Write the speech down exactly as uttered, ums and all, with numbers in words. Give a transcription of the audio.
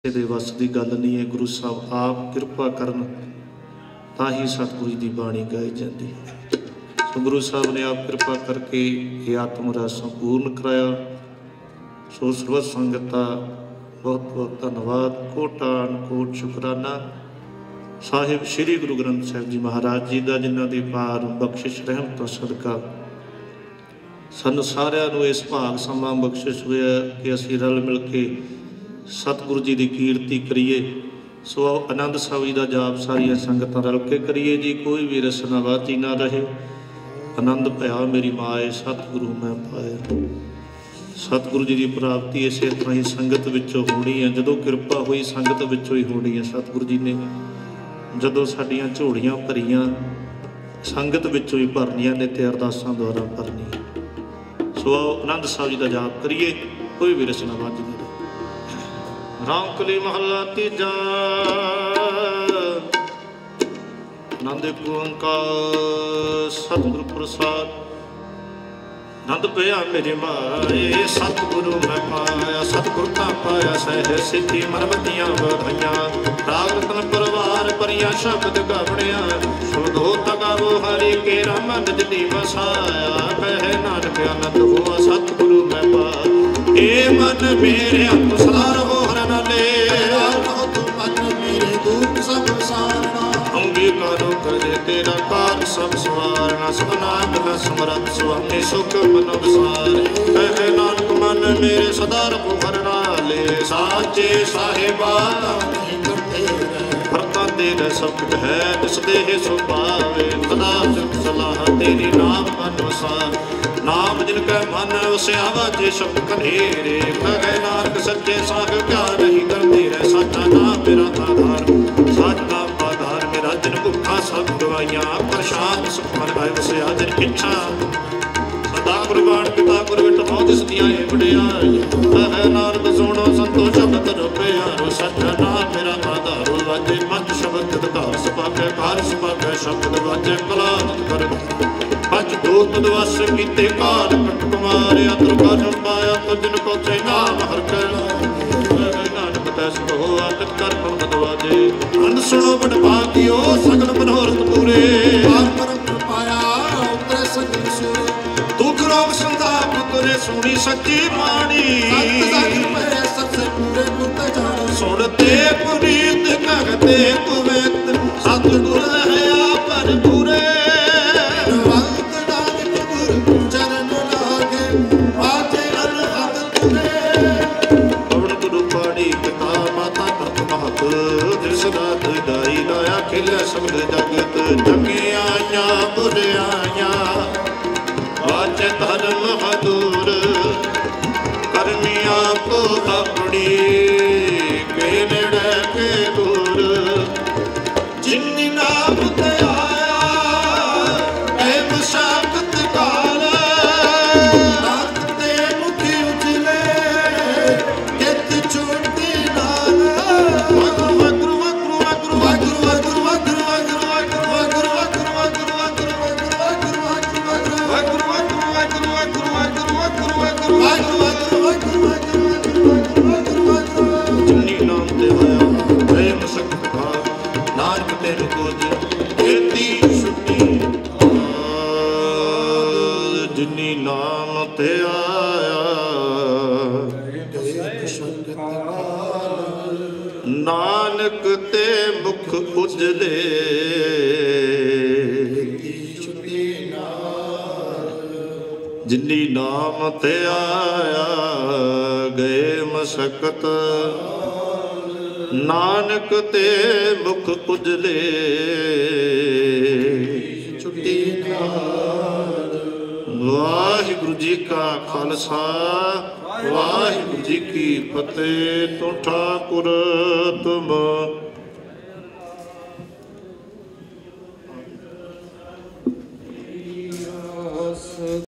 दे वस की गल नहीं है। गुरु साहब आप कृपा करन तां ही सतगुरु की बाणी गाई जाती है। सो गुरु साहब ने आप कृपा करके ये आत्म रस संपूर्ण कराया। सो सर्वत संगत का बहुत बहुत धन्यवाद, कोटान कोट शुकराना साहिब श्री गुरु ग्रंथ साहिब जी महाराज जी का, जिन्हों की पार बख्शिश रहमत तो सदका सानू सारिਆਂ ਨੂੰ इस भाग समा बख्शिश होया कि असीं रल मिल के सतगुरु जी की कीर्ति करिए। सो आनंद साहब जी का जाप सारिया संगत रल के करिए जी। कोई भी रसनाबाजी ना रहे। आनंद पाया मेरी माए सतगुरु मैं पाया। सतगुरु जी की प्राप्ति इस तरह ही संगत विचों होनी है। जदों कृपा हुई संगत विचों ही होनी है। सतगुरु जी ने जदों साडियां झोलियां भरियां संगत विचों ही भरनियां ने ते अरदासां द्वारा भरनियां। सो आनंद साहब जी का जाप करिए। कोई भी रसनाबाजी ना रहे। राम कली महला तीजा नंद ओंकार सतगुरु प्रसाद। नंद पया मेरे माए सतगुरु मैं पाया। सतगुरु का पाया सह सिद्धि मरमतियां बधाइयां। राग रतन परिवार परिया शब्द गावणिया। सुधो तगावो हरि के राम निज दी वसाया। कहे नानक आनंद हुआ सतगुरु मैं पाया। ए मन मेरे अनुसार हो अंगीकारो करे तेरा कार सब सवारना। सतनाम न समरत स्वामी सुख मनो विसारे। कहे नानक मन मेरे सदा रखो भरना ले। साचे साहिबा भरता तेरे सब कुछ है जिस देह सो पावे। सदा सुख सलाह तेरी नाम मन वसार। नाम जिनका मन उसे आवाजे शब्द कनेरे। कहे नानक सच्चे साहिब क्या नहीं करते रह। साचा नाम मेरा आधार साच नाम आधार मेरा। जिन भुखा सब दवाइयां प्रशांत सुख मन आए उसे आदर इच्छा। सदा कुर्बान पिता गुरविट बहुत सतियां बड़ियाई। कहे नानक सुनो संतो शब्द रुपया। साचा नाम मेरा आधार वाजे पंच शब्द धार सपाके कार सपाके शब्द वाजे कला कर। पंच दूत दवस कीते काल कट कुमारे। अतर कर पाया तो जिनको से नाम हर कर। नानक तैस को आदत कर पवत वाजे। अंध सुनो बड़ भागियो सगल मनोरथ पूरे। पाया उतरे सगल सुरे। दुख रोग संताप तुरे सुनी सच्ची बाणी। सुनते पुनीत कहते पवित्र। सतगुर है पर पूरे। सबद जगत जगियाया बुरियाया। वाच धर्म हदूर करनिया को अपनी के नेड़े के दूर। जिन्नी नाम ते आया प्रेम साकत काल। नाकते मुखी उजले कित छोटी नाल। जिन्नी नाम ते आया नानक ते मुख उजले। जिन्नी नाम ते आया गए मशक्कत। नानक ते मुख उजले। वाहिगुरु जी का खालसा वाहिगुरु जी की फतेह। तो ठाकुर तुम